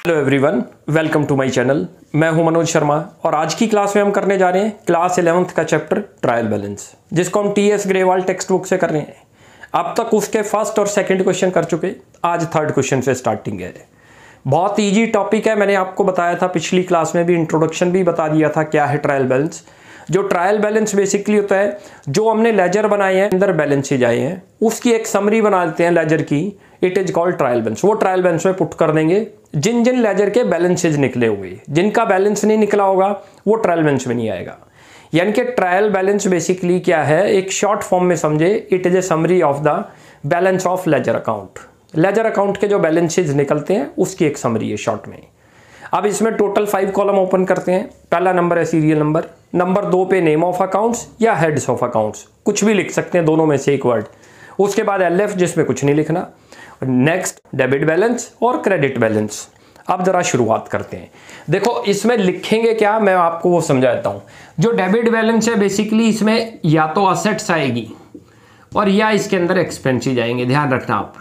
Hello everyone, welcome to my channel. मैं हूं मनोज शर्मा और आज की क्लास में हम करने जा रहे हैं क्लास 11th का चैप्टर ट्रायल बैलेंस, जिसको हम टीएस ग्रेवाल टेक्स्ट बुक से कर रहे हैं। अब तक उसके फर्स्ट और सेकंड क्वेश्चन कर चुके, आज थर्ड क्वेश्चन से स्टार्टिंग है। बहुत ईजी टॉपिक है, मैंने आपको बताया था पिछली क्लास में भी, इंट्रोडक्शन भी बता दिया था क्या है ट्रायल बैलेंस। जो ट्रायल बैलेंस बेसिकली होता है, जो हमने लेजर बनाए हैं अंदर बैलेंसेज आए हैं उसकी एक समरी बना देते हैं लेजर की, it is called trial balance. वो ट्रायल बैलेंस में पुट कर देंगे जिन जिन लेजर के बैलेंसेज निकले हुए, जिनका बैलेंस नहीं निकला होगा वो ट्रायल बैलेंस में नहीं आएगा। यानी कि ट्रायल बैलेंस बेसिकली क्या है, एक शॉर्ट फॉर्म में समझे, it is a summary of the balance of ledger account. Ledger account के जो बैलेंसेज निकलते हैं उसकी एक समरी है शॉर्ट में। अब इसमें टोटल 5 कॉलम ओपन करते हैं। पहला नंबर है सीरियल नंबर, नंबर 2 पे नेम ऑफ अकाउंट्स या हेड्स ऑफ अकाउंट्स, कुछ भी लिख सकते हैं दोनों में से एक वर्ड। उसके बाद एलएफ जिसमें कुछ नहीं लिखना। नेक्स्ट डेबिट बैलेंस और क्रेडिट बैलेंस। अब जरा शुरुआत करते हैं। देखो इसमें लिखेंगे क्या, मैं आपको वो समझाता हूं। जो डेबिट बैलेंस है बेसिकली इसमें या तो असेट्स आएगी और या इसके अंदर एक्सपेंसेस आएंगे, ध्यान रखना आप,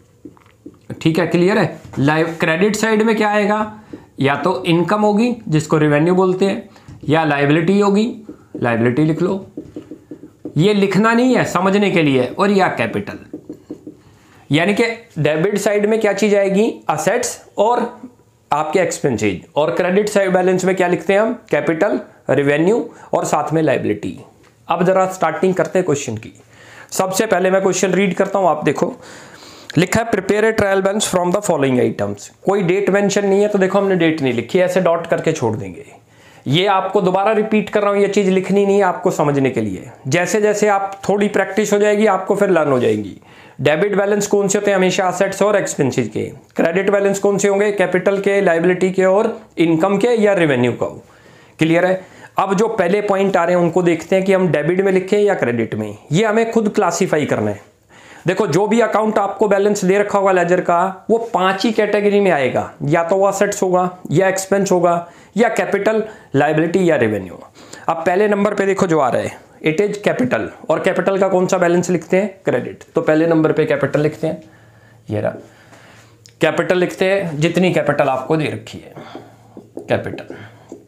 ठीक है, क्लियर है। लाइव क्रेडिट साइड में क्या आएगा, या तो इनकम होगी जिसको रेवेन्यू बोलते हैं, या लायबिलिटी होगी, लायबिलिटी लिख लो, ये लिखना नहीं है समझने के लिए, और या कैपिटल। यानी कि डेबिट साइड में क्या चीज आएगी, असेट्स और आपके एक्सपेंसेज, और क्रेडिट साइड बैलेंस में क्या लिखते हैं हम, कैपिटल, रेवेन्यू और साथ में लायबिलिटी। अब जरा स्टार्टिंग करते हैं क्वेश्चन की। सबसे पहले मैं क्वेश्चन रीड करता हूं, आप देखो लिखा है prepare a trial balance from the following items. कोई डेट मेंशन नहीं है तो देखो हमने डेट नहीं लिखी, ऐसे डॉट करके छोड़ देंगे। ये आपको दोबारा रिपीट कर रहा हूं, ये चीज लिखनी नहीं है आपको समझने के लिए। जैसे जैसे आप थोड़ी प्रैक्टिस हो जाएगी आपको फिर लर्न हो जाएगी। डेबिट बैलेंस कौन से होते हैं, हमेशा असेट्स और एक्सपेंसेस के। क्रेडिट बैलेंस कौन से होंगे, कैपिटल के, लायबिलिटी के और इनकम के या रेवेन्यू का। क्लियर है। अब जो पहले पॉइंट आ रहे हैं उनको देखते हैं कि हम डेबिट में लिखें या क्रेडिट में, ये हमें खुद क्लासीफाई करना है। देखो जो भी अकाउंट आपको बैलेंस दे रखा होगा लेजर का, वो 5 ही कैटेगरी में आएगा, या तो वो असेट्स होगा, या एक्सपेंस होगा, या कैपिटल, लायबिलिटी या रेवेन्यू। अब पहले नंबर पे देखो जो आ रहा है, इट इज कैपिटल, और कैपिटल का कौन सा बैलेंस लिखते हैं, क्रेडिट। तो पहले नंबर पे कैपिटल लिखते हैं, ये रहा कैपिटल लिखते हैं, जितनी कैपिटल आपको दे रखी है कैपिटल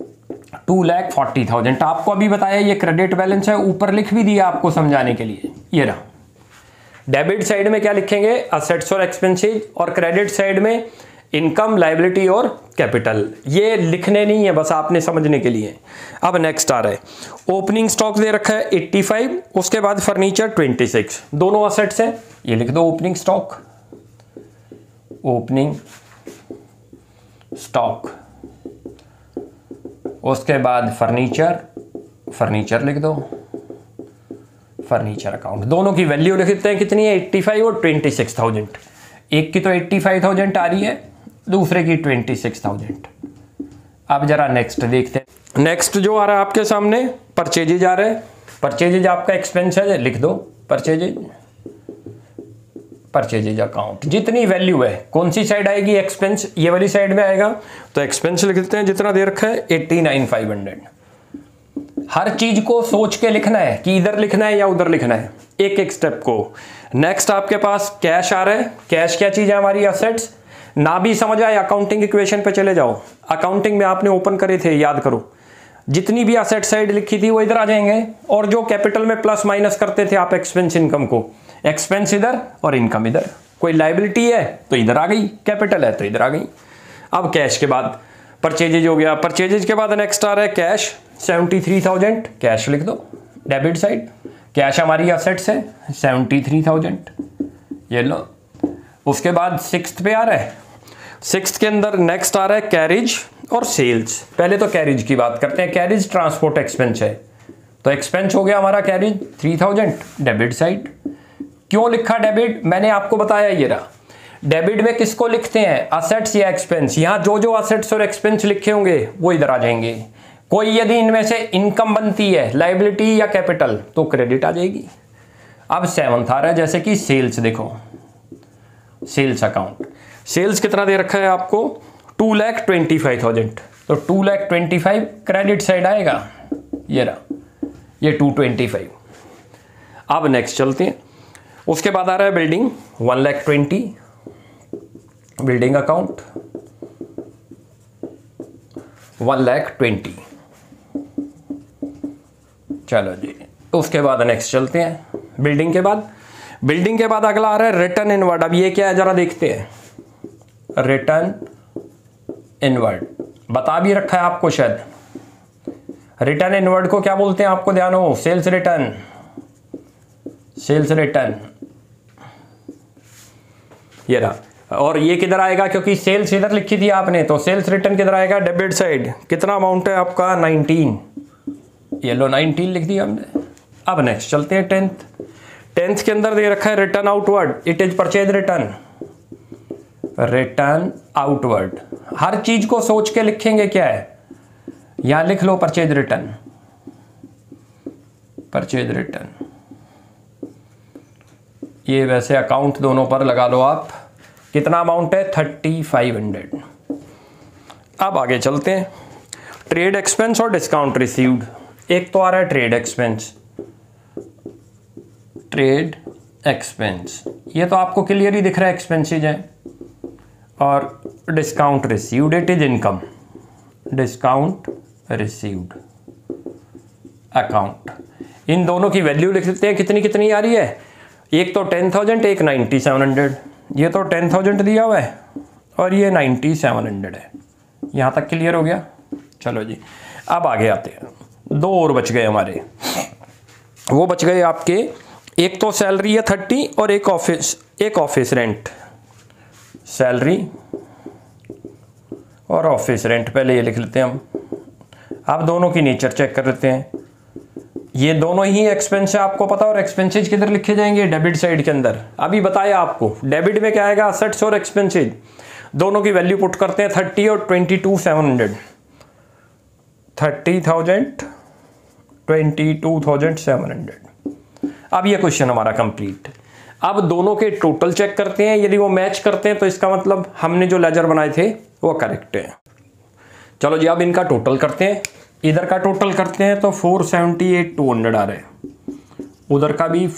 2,40,000। आपको अभी बताया ये क्रेडिट बैलेंस है, ऊपर लिख भी दिया आपको समझाने के लिए, ये रहा। डेबिट साइड में क्या लिखेंगे, असेट्स और एक्सपेंसेस, और क्रेडिट साइड में इनकम, लायबिलिटी और कैपिटल। ये लिखने नहीं है, बस आपने समझने के लिए। अब नेक्स्ट आ रहा है, ओपनिंग स्टॉक दे रखा है 85, उसके बाद फर्नीचर 26, दोनों असेट्स हैं, ये लिख दो ओपनिंग स्टॉक, ओपनिंग स्टॉक। उसके बाद फर्नीचर, फर्नीचर लिख दो, फर्नीचर अकाउंट। दोनों की वैल्यू लिखते हैं कितनी है, 85 और 26,000। एक की तो 85,000 आ रही है, दूसरे की 26,000। अब जरा नेक्स्ट देखते हैं। नेक्स्ट जो आ रहा है आपके सामने, परचेजेज आ रहा है। परचेजेज आपका एक्सपेंस है, लिख दो परचेजेज, परचेजेज अकाउंट। जितनी वैल्यू है कौन सी साइड आएगी, एक्सपेंस ये वाली साइड में आएगा, तो एक्सपेंस लिख देते हैं, जितना दे रखा है 89,500। हर चीज को सोच के लिखना है कि इधर लिखना है या उधर लिखना है, एक एक स्टेप को। नेक्स्ट आपके पास कैश आ रहा है। कैश क्या चीज है, हमारी असेट्स। ना भी समझ आए अकाउंटिंग इक्वेशन पे चले जाओ, अकाउंटिंग में आपने ओपन करे थे, याद करो, जितनी भी असेट साइड लिखी थी वो इधर आ जाएंगे, और जो कैपिटल में प्लस माइनस करते थे आप एक्सपेंस इनकम को, एक्सपेंस इधर और इनकम इधर। कोई लायबिलिटी है तो इधर आ गई, कैपिटल है तो इधर आ गई। अब कैश के बाद परचेजेज हो गया, परचेजेज के बाद नेक्स्ट आ रहा है कैश, 73,000, कैश लिख दो डेबिट साइड। कैश हमारी असेट्स है 73,000, ये लो। उसके बाद 6th पे आ रहा है, 6th के अंदर नेक्स्ट आ रहा है कैरिज और सेल्स। पहले तो कैरिज की बात करते हैं, कैरिज ट्रांसपोर्ट एक्सपेंस है, तो एक्सपेंस हो गया हमारा कैरिज 3,000 डेबिट साइड। क्यों लिखा डेबिट, मैंने आपको बताया, ये रहा। डेबिट में किसको लिखते हैं, असेट्स या एक्सपेंस। यहां जो जो असेट्स और एक्सपेंस लिखे होंगे वो इधर आ जाएंगे। कोई यदि इनमें से इनकम बनती है, लायबिलिटी या कैपिटल, तो क्रेडिट आ जाएगी। अब 7th आ रहा है, जैसे कि सेल्स, देखो सेल्स अकाउंट। सेल्स कितना दे रखा है आपको, 2,25,000, तो 2,25,000 क्रेडिट साइड आएगा, ये रहा, ये 225। अब नेक्स्ट चलते हैं। उसके बाद आ रहा है बिल्डिंग, 1,20,000 बिल्डिंग अकाउंट, 1,20,000। चलो जी, उसके बाद नेक्स्ट चलते हैं बिल्डिंग के बाद। बिल्डिंग के बाद अगला आ रहा है रिटर्न इनवर्ड। अब ये क्या है जरा देखते हैं। रिटर्न इनवर्ड बता भी रखा है आपको शायद। रिटर्न इनवर्ड को क्या बोलते हैं आपको ध्यान हो? Sales return. सेल्स रिटर्न ये रहा। और ये किधर आएगा? क्योंकि सेल्स इधर लिखी थी आपने, तो सेल्स रिटर्न किधर आएगा? Debit side. कितना अमाउंट है आपका? 19। ये लो 19 लिख दिया हमने। अब नेक्स्ट चलते हैं 10th के अंदर दे रखा है return outward. It is purchase return. Return outward हर चीज को सोच के लिखेंगे। क्या है? यहां लिख लो परचेज रिटर्न। परचेज रिटर्न ये वैसे अकाउंट दोनों पर लगा लो आप। कितना अमाउंट है? 3500। अब आगे चलते हैं ट्रेड एक्सपेंस और डिस्काउंट रिसीव्ड। एक तो आ रहा है ट्रेड एक्सपेंस। ट्रेड एक्सपेंस ये तो आपको क्लियर ही दिख रहा है, एक्सपेंसेज है। और discount received it is income. Discount received account. इन दोनों की वैल्यू लिख देते हैं। कितनी कितनी आ रही है? एक तो 10,000, एक 9700। ये तो 10,000 दिया हुआ है और ये 9700 है। यहाँ तक क्लियर हो गया? चलो जी, अब आगे आते हैं। दो और बच गए हमारे। वो बच गए आपके, एक तो सैलरी है 30 और एक ऑफिस रेंट। सैलरी और ऑफिस रेंट पहले ये लिख लेते हैं हम। आप दोनों की नेचर चेक कर लेते हैं। ये दोनों ही एक्सपेंस है आपको पता। और एक्सपेंसेज किधर लिखे जाएंगे? डेबिट साइड के अंदर। अभी बताया आपको डेबिट में क्या आएगा? असेट्स और एक्सपेंसेज। दोनों की वैल्यू पुट करते हैं 30 और 22,700। 30,000 22,700। अब ये क्वेश्चन हमारा कंप्लीट। अब दोनों के टोटल चेक करते हैं। यदि वो मैच करते हैं तो इसका मतलब हमने जो लेजर बनाए थे वो करेक्ट है। चलो जी, अब इनका टोटल करते हैं। इधर का टोटल करते हैं तो 478,200 आ रहा है। उधर का भी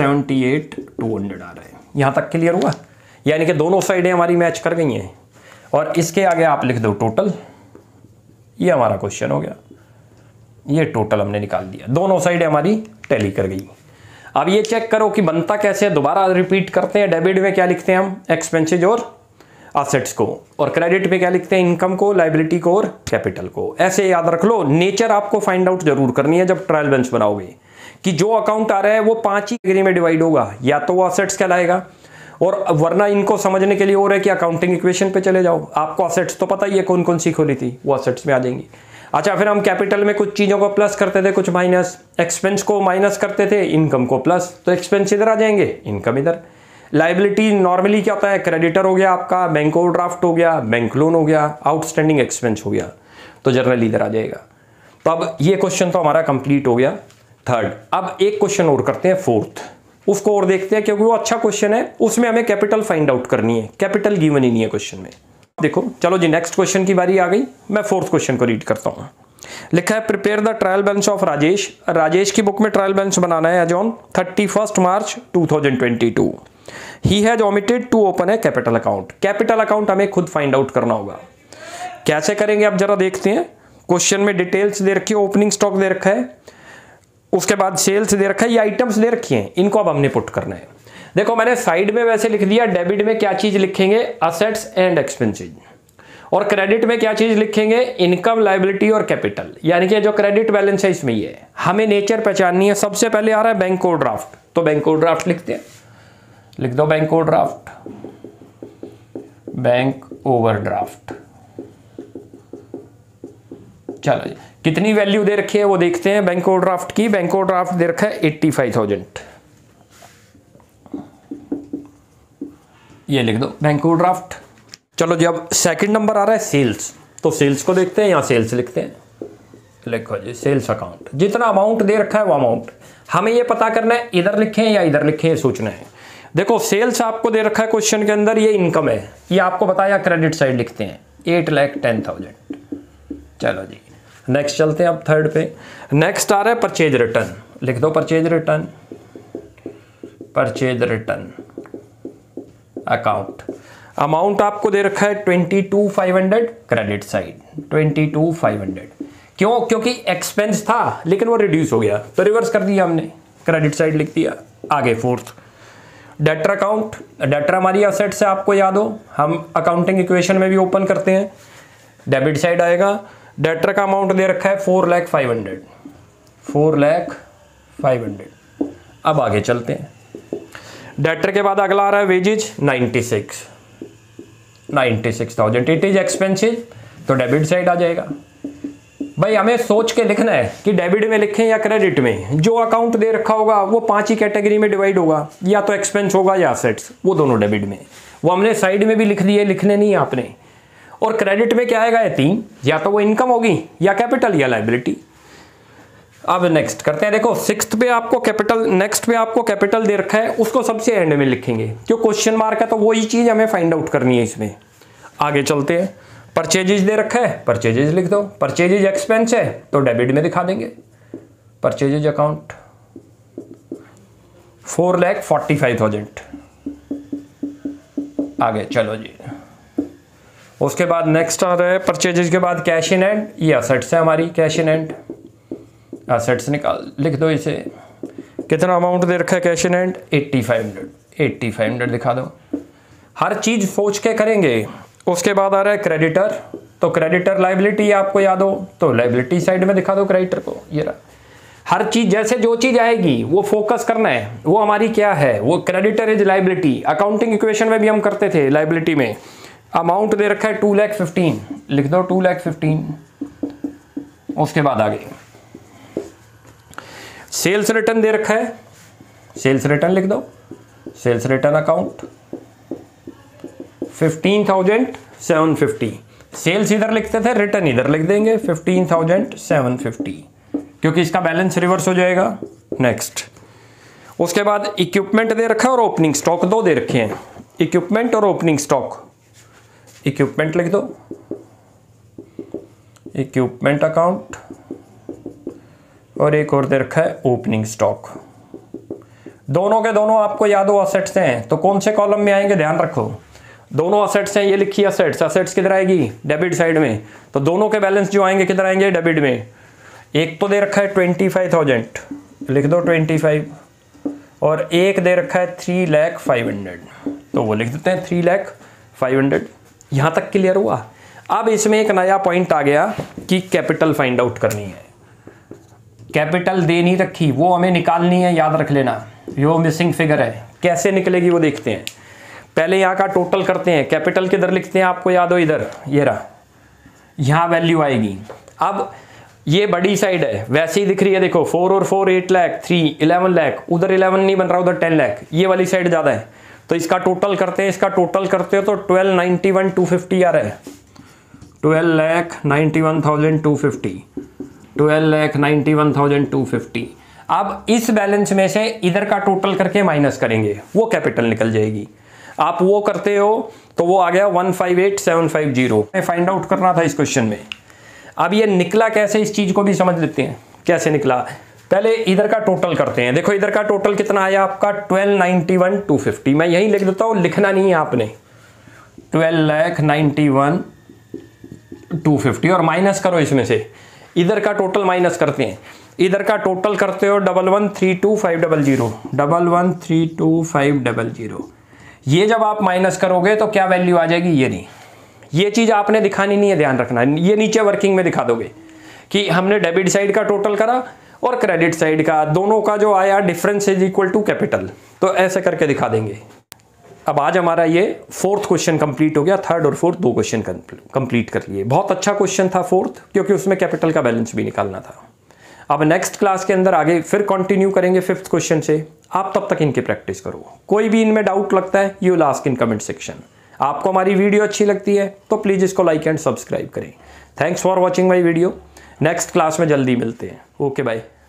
478,200 आ रहा है। यहाँ तक क्लियर हुआ? यानी कि दोनों साइडें हमारी मैच कर गई हैं। और इसके आगे आप लिख दो टोटल। ये हमारा क्वेश्चन हो गया। ये टोटल हमने निकाल दिया। दोनों साइडें हमारी टैली कर गई। अब ये चेक करो कि बनता कैसे है। दोबारा रिपीट करते हैं। डेबिट में क्या लिखते हैं हम? एक्सपेंसेज और असेट्स को। और क्रेडिट पे क्या लिखते हैं? इनकम को, लायबिलिटी को और कैपिटल को। ऐसे याद रख लो। नेचर आपको फाइंड आउट जरूर करनी है जब ट्रायल बैलेंस बनाओगे, कि जो अकाउंट आ रहा है वो 5 ही कैटेगरी में डिवाइड होगा। या तो वो असेट्स कहलाएगा, और वरना इनको समझने के लिए और है कि अकाउंटिंग इक्वेशन पे चले जाओ। आपको असेट्स तो पता ही है कौन कौन सी खोली थी, वो असेट्स में आ जाएंगी। अच्छा, फिर हम कैपिटल में कुछ चीज़ों को प्लस करते थे, कुछ माइनस। एक्सपेंस को माइनस करते थे, इनकम को प्लस। तो एक्सपेंस इधर आ जाएंगे, इनकम इधर। लायबिलिटी नॉर्मली क्या होता है? क्रेडिटर हो गया आपका, बैंक ओवरड्राफ्ट हो गया, बैंक लोन हो गया, आउटस्टैंडिंग एक्सपेंस हो गया, तो जनरली इधर आ जाएगा। तो अब ये क्वेश्चन तो हमारा कंप्लीट हो गया 3rd। अब एक क्वेश्चन और करते हैं 4th। उसको और देखते हैं क्योंकि वो अच्छा क्वेश्चन है। उसमें हमें कैपिटल फाइंड आउट करनी है। कैपिटल गिवन ही नहीं है क्वेश्चन में। देखो, चलो जी, नेक्स्ट क्वेश्चन की बारी आ गई। मैं 4th क्वेश्चन को रीड करता हूँ। लिखा है prepare the trial balance of Rajesh. Rajesh की बुक में ट्रायल बैलेंस बनाना है as on 31 March 2022। He has omitted to open a capital account. Capital account हमें खुद फाइंड आउट करना होगा। कैसे करेंगे आप जरा देखते हैं। क्वेश्चन में डिटेल्स दे रखी है, ओपनिंग स्टॉक दे रखा है, उसके बाद सेल्स दे रखा है, ये आइटम्स दे रखी हैं। इनको अब हमने पुट करना है। देखो, मैंने साइड में वैसे लिख दिया। डेबिट में क्या चीज लिखेंगे? Assets and expenses. और क्रेडिट में क्या चीज लिखेंगे? इनकम, लायबिलिटी और कैपिटल। यानी कि जो क्रेडिट बैलेंस है इसमें ये है। हमें नेचर पहचाननी है। सबसे पहले आ रहा है बैंक ओवरड्राफ्ट, तो बैंक ओवरड्राफ्ट लिखते हैं। लिख दो बैंक ओवरड्राफ्ट। Bank overdraft. चलो जी, कितनी वैल्यू दे रखी है वो देखते हैं बैंक ओवरड्राफ्ट की। बैंक ओवरड्राफ्ट दे रखा है 85,000। ये लिख दो बैंक ओवरड्राफ्ट। चलो जी, अब सेकंड नंबर आ रहा है सेल्स। तो सेल्स को देखते हैं। यहाँ सेल्स लिखते हैं। लिखो जी, सेल्स अकाउंट। जितना अमाउंट दे रखा है वो अमाउंट हमें ये पता करना है, इधर लिखें या इधर लिखें, ये सोचना है। देखो, सेल्स आपको दे रखा है क्वेश्चन के अंदर, ये इनकम है। ये आपको बताया क्रेडिट साइड लिखते हैं 8,10,000। चलो जी, नेक्स्ट चलते हैं अब 3rd पे। नेक्स्ट आ रहा है परचेज रिटर्न। लिख दो purchase return. Purchase return account. Amount आपको दे रखा है 22,500 क्रेडिट साइड 22,500। क्यों? क्योंकि एक्सपेंस था लेकिन वो रिड्यूस हो गया तो रिवर्स कर दिया हमने, क्रेडिट साइड लिख दिया। आगे फोर्थ डेटर अकाउंट। डेटर हमारी असेट से आपको याद हो, हम अकाउंटिंग इक्वेशन में भी ओपन करते हैं, डेबिट साइड आएगा। डेटर का अमाउंट दे रखा है 4,500 4,500। अब आगे चलते हैं। डेटर के बाद अगला आ रहा है वेजेज 96,000। इट इज एक्सपेंसिव तो डेबिट साइड आ जाएगा। भाई हमें सोच के लिखना है कि डेबिट में लिखें या क्रेडिट में। जो अकाउंट दे रखा होगा वो 5 ही कैटेगरी में डिवाइड होगा, या तो एक्सपेंस होगा या असेट्स, वो दोनों डेबिट में। वो हमने साइड में भी लिख दिए, लिखने नहीं आपने। और क्रेडिट में क्या आएगा? ये 3, या तो वो इनकम होगी या कैपिटल या लायबिलिटी। अब नेक्स्ट करते हैं। देखो 6th पे आपको कैपिटल, नेक्स्ट पे आपको कैपिटल दे रखा है, उसको सबसे एंड में लिखेंगे। क्यों? क्वेश्चन मार्क है तो वही चीज हमें फाइंड आउट करनी है इसमें। आगे चलते हैं। परचेजेज दे रखा है, परचेजेज लिख दो। परचेजेज एक्सपेंस है तो डेबिट में दिखा देंगे। Purchases account 4,45,000। आगे चलो जी। उसके बाद नेक्स्ट आ रहा है परचेजेज के बाद कैश इन हैंड। ये असेट्स है हमारी, कैश इन हैंड असेट्स निकाल लिख दो इसे। कितना अमाउंट दे रखा है कैश इन हैंड? 8,500 दिखा दो। हर चीज सोच के करेंगे। उसके बाद आ रहा है क्रेडिटर, तो क्रेडिटर लायबिलिटी आपको याद हो तो लायबिलिटी साइड में दिखा दो क्रेडिटर को। ये रहा। हर चीज जैसे जो चीज आएगी वो फोकस करना है, वो हमारी क्या है, वो creditor is liability. Accounting equation में भी हम करते थे लायबिलिटी में। अमाउंट दे रखा है 2,15,000 लिख दो 2,15,000। उसके बाद आगे सेल्स रिटर्न दे रखा है, सेल्स रिटर्न लिख दो। Sales return account 15,750। सेल्स इधर लिखते थे, रिटर्न इधर लिख देंगे 15,750, क्योंकि इसका बैलेंस रिवर्स हो जाएगा। नेक्स्ट उसके बाद इक्विपमेंट दे रखा है और ओपनिंग स्टॉक दो दे रखे हैं। इक्विपमेंट और ओपनिंग स्टॉक। इक्विपमेंट लिख दो, इक्विपमेंट अकाउंट, और एक और दे रखा है ओपनिंग स्टॉक। दोनों के दोनों आपको याद हो असेट्स हैं, तो कौन से कॉलम में आएंगे ध्यान रखो। दोनों असेट्स हैं, ये लिखी असेट्स। असेट्स किधर आएगी? डेबिट साइड में। तो दोनों के बैलेंस जो आएंगे किधर आएंगे? डेबिट में। एक तो दे रखा है 25,000 लिख दो 25, और एक दे रखा है 3,500 तो वो लिख देते हैं 3,500। यहां तक क्लियर हुआ। अब इसमें एक नया पॉइंट आ गया कि कैपिटल फाइंड आउट करनी है। कैपिटल दे नहीं रखी, वो हमें निकालनी है, याद रख लेना। यो मिसिंग फिगर है, कैसे निकलेगी वो देखते हैं। पहले यहाँ का टोटल करते हैं। कैपिटल किधर लिखते हैं आपको याद हो? इधर, ये रहा, यहाँ वैल्यू आएगी। अब ये बड़ी साइड है, वैसे ही दिख रही है। देखो 4 और 4 8 लाख, 3 11 लाख, उधर 11 नहीं बन रहा, उधर 10 लाख। ये वाली साइड ज़्यादा है, तो इसका टोटल करते हैं। इसका टोटल करते हो तो 12,91,250 आ रहा है। 12,91,250 12,91,250। अब इस बैलेंस में से इधर का टोटल करके माइनस करेंगे, वो कैपिटल निकल जाएगी। आप वो करते हो तो वो आ गया 158,750। फाइंड आउट करना था इस क्वेश्चन में। अब ये निकला कैसे, इस चीज को भी समझ लेते हैं कैसे निकला। पहले इधर का टोटल करते हैं। देखो इधर का टोटल कितना आया आपका? 12,91,250। मैं यही लिख देता हूँ, लिखना नहीं है आपने। 12,91,250 और माइनस करो इसमें से। इधर का टोटल माइनस करते हैं। इधर का टोटल करते हो 11,32,500 11,32,500। ये जब आप माइनस करोगे तो क्या वैल्यू आ जाएगी? ये नहीं, ये चीज आपने दिखानी नहीं है, ध्यान रखना। ये नीचे वर्किंग में दिखा दोगे कि हमने डेबिट साइड का टोटल करा और क्रेडिट साइड का, दोनों का जो आया difference is equal to capital. तो ऐसे करके दिखा देंगे। अब आज हमारा ये 4th क्वेश्चन कंप्लीट हो गया। 3rd और 4th 2 क्वेश्चन कंप्लीट कर लिए। बहुत अच्छा क्वेश्चन था 4th, क्योंकि उसमें कैपिटल का बैलेंस भी निकालना था। अब नेक्स्ट क्लास के अंदर आगे फिर कंटिन्यू करेंगे 5th क्वेश्चन से। आप तब तक इनकी प्रैक्टिस करो। कोई भी इनमें डाउट लगता है, you will ask in comment section. आपको हमारी वीडियो अच्छी लगती है तो प्लीज़ इसको लाइक एंड सब्सक्राइब करें। Thanks for watching my video. Next class में जल्दी मिलते हैं। Okay bye.